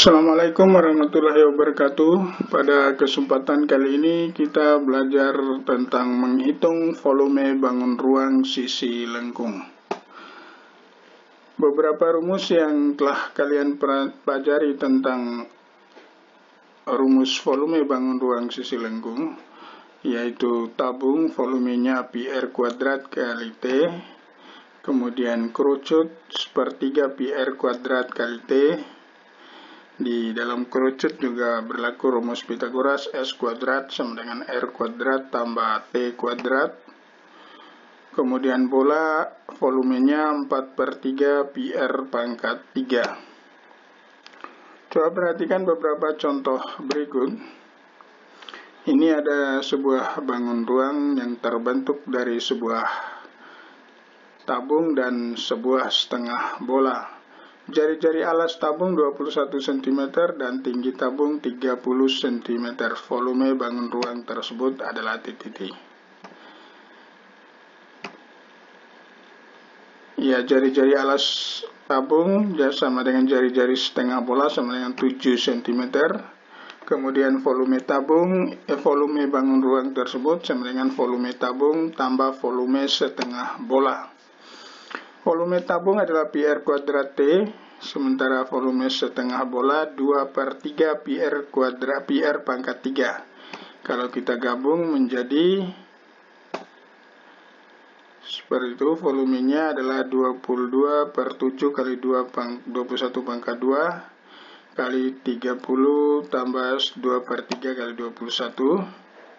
Assalamualaikum warahmatullahi wabarakatuh. Pada kesempatan kali ini kita belajar tentang menghitung volume bangun ruang sisi lengkung. Beberapa rumus yang telah kalian pelajari tentang rumus volume bangun ruang sisi lengkung, yaitu tabung volumenya pi R kuadrat kali T, kemudian kerucut sepertiga pi R kuadrat kali T. Di dalam kerucut juga berlaku rumus Pitagoras, S kuadrat sama dengan R kuadrat tambah T kuadrat. Kemudian bola volumenya 4/3 pi R pangkat 3. Coba perhatikan beberapa contoh berikut. Ini ada sebuah bangun ruang yang terbentuk dari sebuah tabung dan sebuah setengah bola. Jari-jari alas tabung 21 cm dan tinggi tabung 30 cm. Volume bangun ruang tersebut adalah titik. Ya, jari-jari alas tabung sama dengan jari-jari setengah bola sama dengan 7 cm. Kemudian volume bangun ruang tersebut sama dengan volume tabung tambah volume setengah bola. Volume tabung adalah pi R kuadrat T, sementara volume setengah bola 2/3 pi R kuadrat pi R pangkat 3. Kalau kita gabung menjadi seperti itu, volumenya adalah 22/7 kali 21 pangkat 2 kali 30 tambah 2/3 kali 21.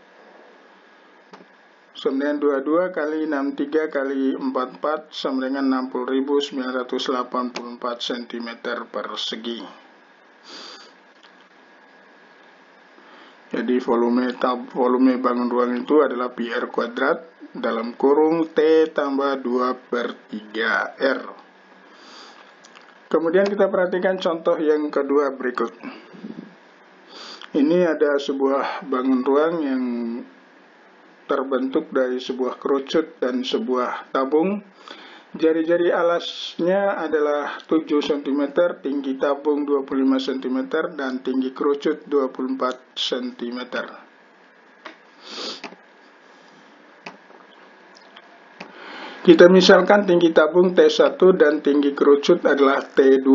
Sama dengan 22 kali 63 kali 44 sama dengan 60.984 cm persegi. Jadi volume bangun ruang itu adalah pi R kuadrat dalam kurung T tambah 2/3 R. Kemudian kita perhatikan contoh yang kedua berikut. Ini ada sebuah bangun ruang yang terbentuk dari sebuah kerucut dan sebuah tabung. Jari-jari alasnya adalah 7 cm, tinggi tabung 25 cm, dan tinggi kerucut 24 cm. Kita misalkan tinggi tabung T1 dan tinggi kerucut adalah T2.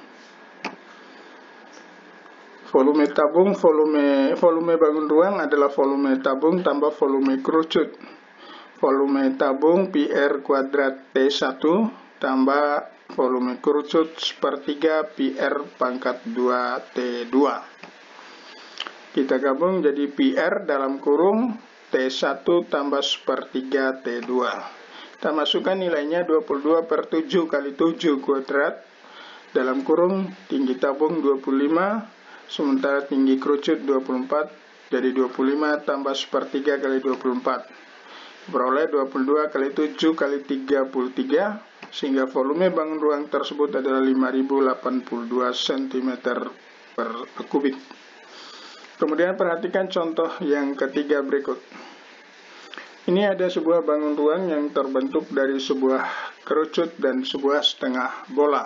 Volume tabung, volume bangun ruang adalah volume tabung tambah volume kerucut. Volume tabung pi R kuadrat T1 tambah volume kerucut sepertiga pi R pangkat 2 T2. Kita gabung jadi pi R dalam kurung T1 tambah sepertiga T2. Kita masukkan nilainya 22/7 kali 7 kuadrat dalam kurung tinggi tabung 25. Sementara tinggi kerucut 24, jadi 25 tambah sepertiga kali 24. Beroleh 22 kali 7 kali 33, sehingga volume bangun ruang tersebut adalah 5082 cm per kubik. Kemudian perhatikan contoh yang ketiga berikut. Ini ada sebuah bangun ruang yang terbentuk dari sebuah kerucut dan sebuah setengah bola.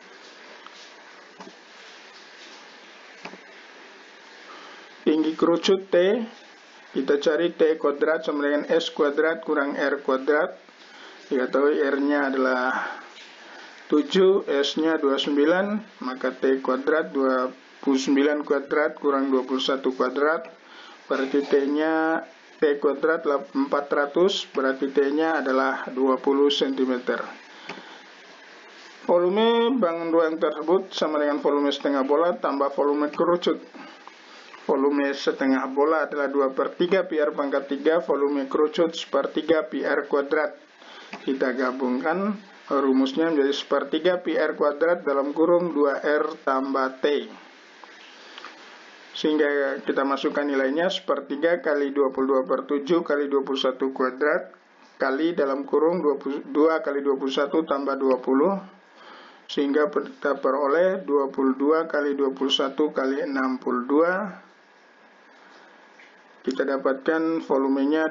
Tinggi kerucut T, kita cari T kuadrat sama dengan S kuadrat kurang R kuadrat. Kita tahu R-nya adalah 7, S-nya 29, maka T kuadrat 29 kuadrat kurang 21 kuadrat. Berarti T-nya T kuadrat 400, berarti T-nya adalah 20 cm. Volume bangun ruang tersebut sama dengan volume setengah bola tambah volume kerucut. Volume setengah bola adalah 2/3 pi R pangkat 3, volume kerucut sepertiga pi R kuadrat. Kita gabungkan rumusnya menjadi sepertiga pi R kuadrat dalam kurung 2R tambah T. Sehingga kita masukkan nilainya sepertiga kali 22/7 kali 21 kuadrat kali dalam kurung 2 kali 21 tambah 20. Sehingga kita peroleh 22 kali 21 kali 62. Kita dapatkan volumenya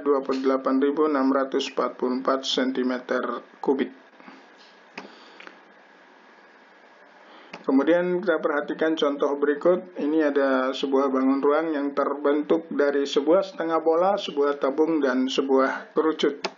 28.644 cm kubik. Kemudian kita perhatikan contoh berikut. Ini ada sebuah bangun ruang yang terbentuk dari sebuah setengah bola, sebuah tabung, dan sebuah kerucut.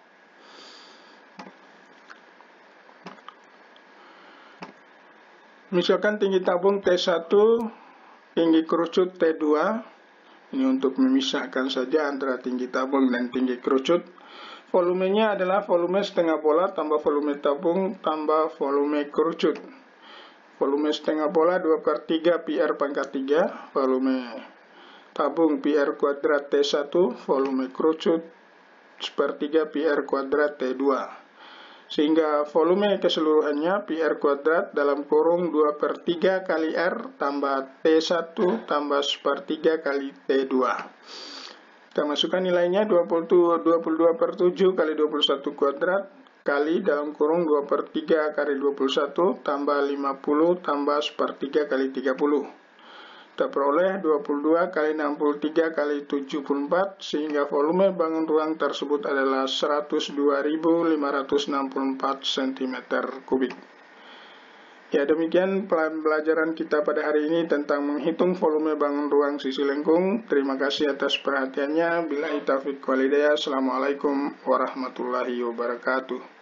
Misalkan tinggi tabung T1, tinggi kerucut T2. Ini untuk memisahkan saja antara tinggi tabung dan tinggi kerucut. Volumenya adalah volume setengah bola tambah volume tabung tambah volume kerucut. Volume setengah bola 2/3 PR pangkat 3, volume tabung PR kuadrat T1, volume kerucut 1/3 PR kuadrat T2. Sehingga volume keseluruhannya PR kuadrat dalam kurung 2/3 kali R tambah T1 tambah 1/3 kali T2. Kita masukkan nilainya 22/7 kali 21 kuadrat kali dalam kurung 2/3 kali 21 tambah 50 tambah 1/3 kali 30. Kita peroleh 22 kali 63 kali 74, sehingga volume bangun ruang tersebut adalah 102.564 cm3. Ya, demikian pelajaran kita pada hari ini tentang menghitung volume bangun ruang sisi lengkung. Terima kasih atas perhatiannya. Billahi taufiq wal hidayah. Assalamualaikum warahmatullahi wabarakatuh.